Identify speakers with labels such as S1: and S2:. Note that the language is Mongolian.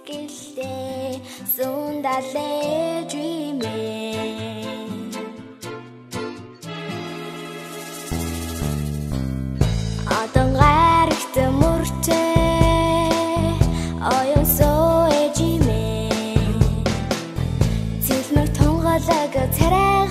S1: гэлээ сундалээ жимээ Атан гарагт мөрчээ оюун соо жимээ Цэлмэр тунгалаг царай